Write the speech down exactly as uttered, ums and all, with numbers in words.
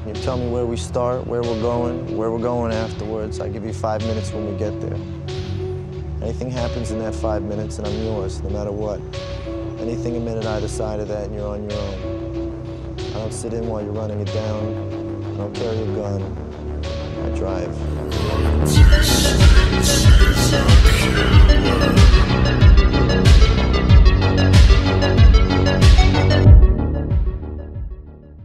You tell me where we start, where we're going, where we're going afterwards. I give you five minutes when we get there. Anything happens in that five minutes and I'm yours, no matter what. Anything a minute either side of that and you're on your own. I don't sit in while you're running it down. I don't carry a gun. I drive.